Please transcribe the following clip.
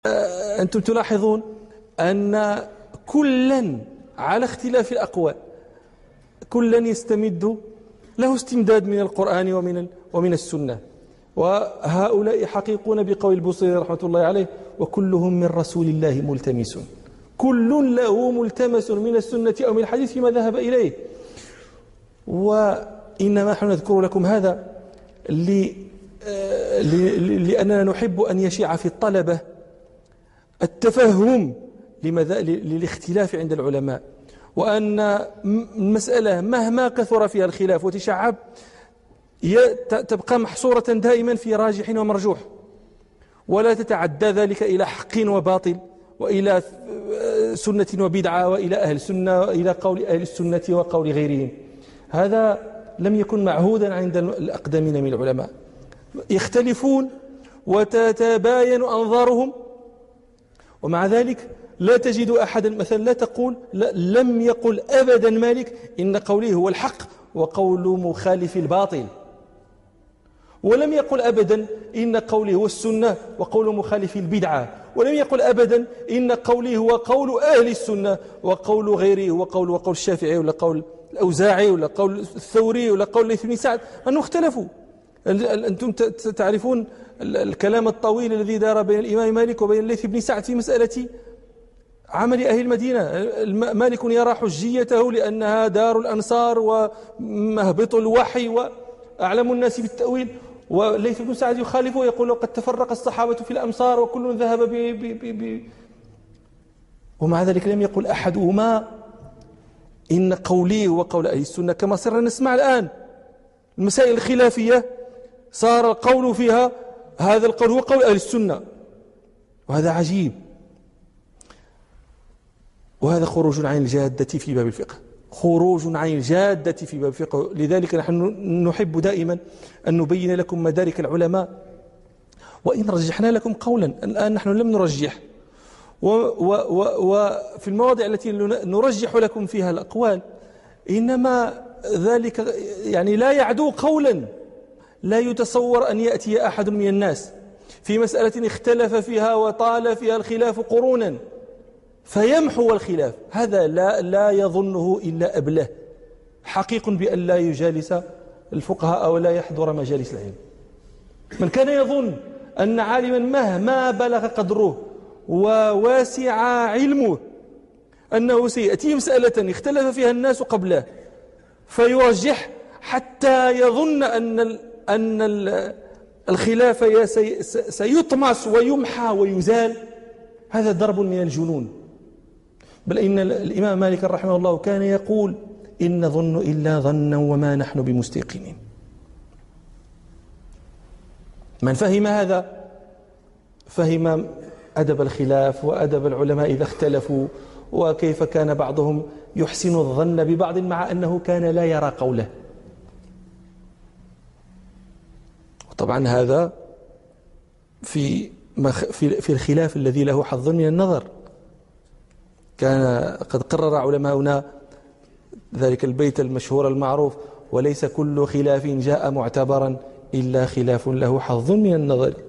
أنتم تلاحظون أن كلا على اختلاف الأقوال كلا يستمد له استمداد من القرآن ومن السنة، وهؤلاء حقيقون بقول البوصيري رحمة الله عليه: وكلهم من رسول الله ملتمس، كل له ملتمس من السنة أو من الحديث فيما ذهب إليه. وإنما نحن نذكر لكم هذا لأننا نحب أن يشيع في الطلبة التفهم للاختلاف عند العلماء، وأن المسألة مهما كثر فيها الخلاف وتشعب تبقى محصورة دائما في راجح ومرجوح، ولا تتعدى ذلك إلى حق وباطل وإلى سنة وبدعة وإلى أهل سنة وإلى قول أهل السنة وقول غيرهم. هذا لم يكن معهودا عند الأقدمين من العلماء، يختلفون وتتباين أنظارهم، ومع ذلك لا تجد أحدا مثلا لا تقول لم يقل أبدا مالك إن قوله هو الحق وقول مخالف الباطل، ولم يقل أبدا إن قوله هو السنة وقول مخالف البدعة، ولم يقل أبدا إن قوله هو قول أهل السنة وقول غيره وقول الشافعي ولا قول الأوزاعي ولا قول الثوري ولا قول الليث بن سعد، أنهم اختلفوا. أنتم تعرفون الكلام الطويل الذي دار بين الإمام مالك وبين الليث بن سعد في مسألة عمل أهل المدينة. مالك يرى حجيته لأنها دار الأنصار ومهبط الوحي وأعلم الناس بالتأويل، والليث بن سعد يخالفه يقول قد تفرق الصحابة في الأمصار وكل ذهب ومع ذلك لم يقل أحدهما إن قولي هو قول أهل السنة، كما صرنا نسمع الآن المسائل الخلافية صار القول فيها هذا القول هو قول أهل السنة، وهذا عجيب، وهذا خروج عن الجادة في باب الفقه، خروج عن الجادة في باب الفقه. لذلك نحن نحب دائما أن نبين لكم مدارك العلماء، وإن رجحنا لكم قولا الآن نحن لم نرجح، وفي المواضع التي نرجح لكم فيها الأقوال إنما ذلك يعني لا يعدو قولا، لا يتصور أن يأتي أحد من الناس في مسألة اختلف فيها وطال فيها الخلاف قرونا فيمحو الخلاف، هذا لا يظنه إلا أبله، حقيق بأن لا يجالس الفقهاء أو لا يحضر مجالس العلم. من كان يظن أن عالما مهما بلغ قدره وواسع علمه أنه سيأتي مسألة اختلف فيها الناس قبله فيرجح حتى يظن أن الخلاف سيطمس ويمحى ويزال، هذا ضرب من الجنون. بل إن الإمام مالك رحمه الله كان يقول إن نظن إلا ظنا وما نحن بمستيقنين. من فهم هذا فهم أدب الخلاف وأدب العلماء إذا اختلفوا، وكيف كان بعضهم يحسن الظن ببعض مع أنه كان لا يرى قوله. طبعا هذا في الخلاف الذي له حظ من النظر. كان قد قرر علماؤنا ذلك البيت المشهور المعروف: وليس كل خلاف جاء معتبرا إلا خلاف له حظ من النظر.